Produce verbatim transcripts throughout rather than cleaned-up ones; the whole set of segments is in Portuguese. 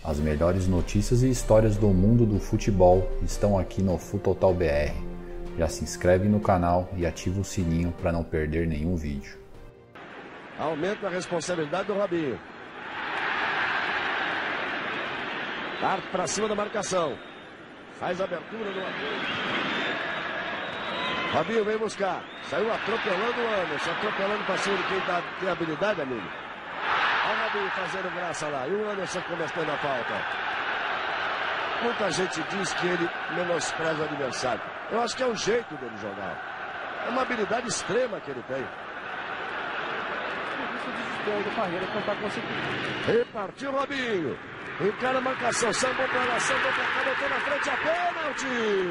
As melhores notícias e histórias do mundo do futebol estão aqui no Futotal B R. Já se inscreve no canal e ativa o sininho para não perder nenhum vídeo. Aumenta a responsabilidade do Robinho. Parte para cima da marcação. Faz a abertura do Robinho. Robinho vem buscar. Saiu atropelando o Anderson. Atropelando para cima de quem tá, tem habilidade, amigo. Olha o Robinho fazendo graça lá. E o Anderson começando a falta. Muita gente diz que ele menospreza o adversário. Eu acho que é o jeito dele jogar. É uma habilidade extrema que ele tem. Repartiu o Robinho. Encara a marcação. Sambou para lá. Sambou para cá. Botou na frente a pênalti.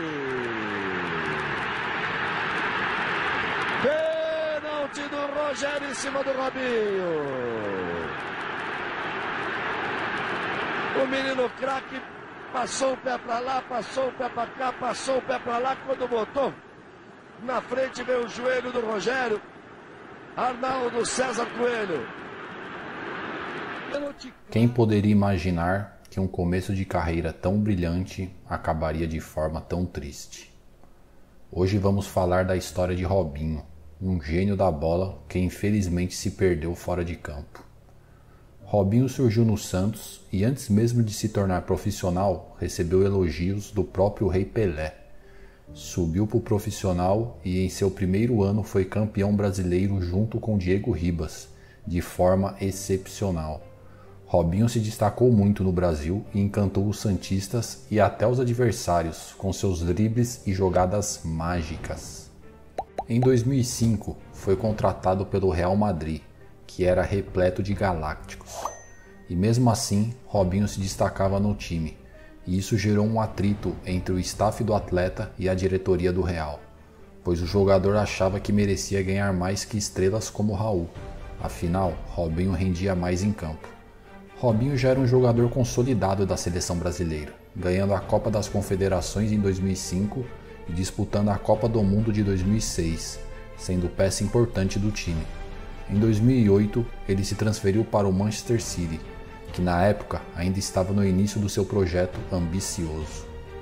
Pênalti do Rogério em cima do Robinho. O menino craque passou o pé para lá, passou o pé para cá, passou o pé para lá. Quando botou na frente veio o joelho do Rogério. Arnaldo César Coelho. Quem poderia imaginar que um começo de carreira tão brilhante acabaria de forma tão triste? Hoje vamos falar da história de Robinho, um gênio da bola que infelizmente se perdeu fora de campo. Robinho surgiu no Santos e antes mesmo de se tornar profissional, recebeu elogios do próprio Rei Pelé. Subiu para o profissional e em seu primeiro ano foi campeão brasileiro junto com Diego Ribas, de forma excepcional. Robinho se destacou muito no Brasil e encantou os santistas e até os adversários com seus dribles e jogadas mágicas. Em dois mil e cinco foi contratado pelo Real Madrid, que era repleto de galácticos. E mesmo assim, Robinho se destacava no time, e isso gerou um atrito entre o staff do atleta e a diretoria do Real, pois o jogador achava que merecia ganhar mais que estrelas como Raul. Afinal, Robinho rendia mais em campo. Robinho já era um jogador consolidado da seleção brasileira, ganhando a Copa das Confederações em dois mil e cinco e disputando a Copa do Mundo de dois mil e seis, sendo peça importante do time. Em dois mil e oito, ele se transferiu para o Manchester City, que na época ainda estava no início do seu projeto ambicioso.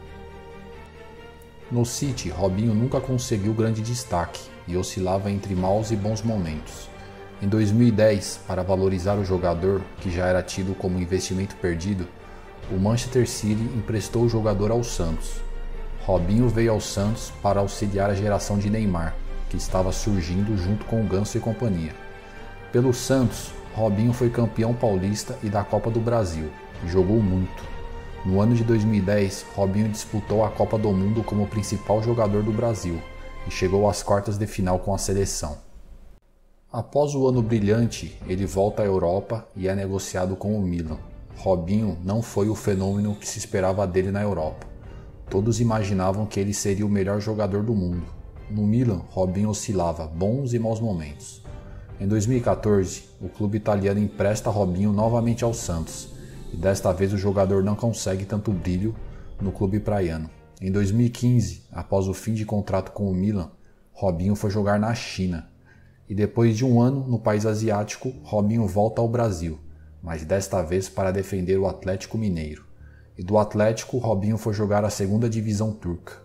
No City, Robinho nunca conseguiu grande destaque e oscilava entre maus e bons momentos. Em dois mil e dez, para valorizar o jogador, que já era tido como investimento perdido, o Manchester City emprestou o jogador ao Santos. Robinho veio ao Santos para auxiliar a geração de Neymar, que estava surgindo junto com o Ganso e companhia. Pelo Santos, Robinho foi campeão paulista e da Copa do Brasil, e jogou muito. No ano de dois mil e dez, Robinho disputou a Copa do Mundo como principal jogador do Brasil, e chegou às quartas de final com a seleção. Após o ano brilhante, ele volta à Europa e é negociado com o Milan. Robinho não foi o fenômeno que se esperava dele na Europa. Todos imaginavam que ele seria o melhor jogador do mundo. No Milan, Robinho oscilava bons e maus momentos. Em dois mil e quatorze, o clube italiano empresta Robinho novamente ao Santos, e desta vez o jogador não consegue tanto brilho no clube praiano. Em dois mil e quinze, após o fim de contrato com o Milan, Robinho foi jogar na China. E depois de um ano no país asiático, Robinho volta ao Brasil, mas desta vez para defender o Atlético Mineiro. E do Atlético, Robinho foi jogar a segunda divisão turca.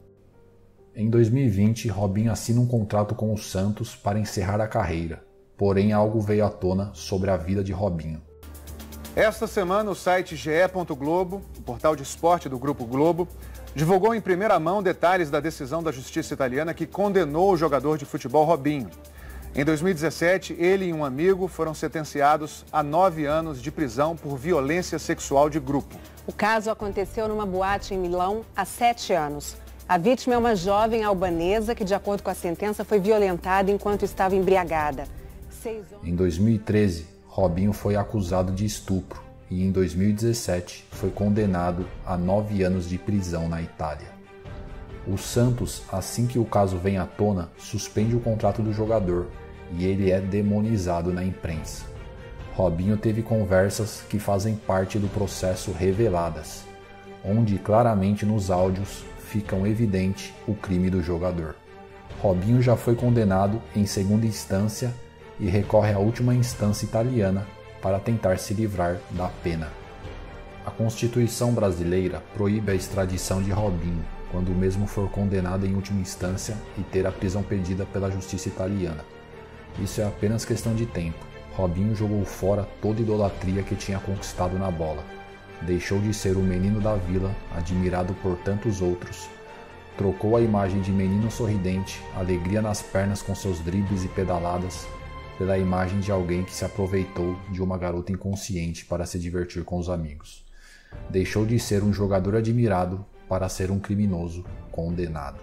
Em dois mil e vinte, Robinho assina um contrato com o Santos para encerrar a carreira, porém algo veio à tona sobre a vida de Robinho. Esta semana, o site G E ponto Globo, o portal de esporte do Grupo Globo, divulgou em primeira mão detalhes da decisão da justiça italiana que condenou o jogador de futebol Robinho. Em dois mil e dezessete, ele e um amigo foram sentenciados a nove anos de prisão por violência sexual de grupo. O caso aconteceu numa boate em Milão há sete anos. A vítima é uma jovem albanesa que, de acordo com a sentença, foi violentada enquanto estava embriagada. Seis... Em dois mil e treze, Robinho foi acusado de estupro e em dois mil e dezessete foi condenado a nove anos de prisão na Itália. O Santos, assim que o caso vem à tona, suspende o contrato do jogador e ele é demonizado na imprensa. Robinho teve conversas que fazem parte do processo reveladas, onde claramente nos áudios ficam evidente o crime do jogador. Robinho já foi condenado em segunda instância e recorre à última instância italiana para tentar se livrar da pena. A Constituição brasileira proíbe a extradição de Robinho quando o mesmo for condenado em última instância e ter a prisão pedida pela justiça italiana. Isso é apenas questão de tempo. Robinho jogou fora toda a idolatria que tinha conquistado na bola. Deixou de ser o menino da vila, admirado por tantos outros. Trocou a imagem de menino sorridente, alegria nas pernas com seus dribles e pedaladas, pela imagem de alguém que se aproveitou de uma garota inconsciente para se divertir com os amigos. Deixou de ser um jogador admirado para ser um criminoso condenado.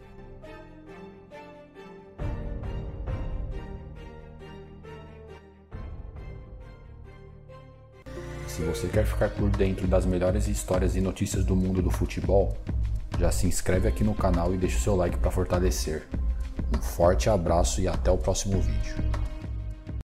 Se você quer ficar por dentro das melhores histórias e notícias do mundo do futebol, já se inscreve aqui no canal e deixa o seu like para fortalecer. Um forte abraço e até o próximo vídeo.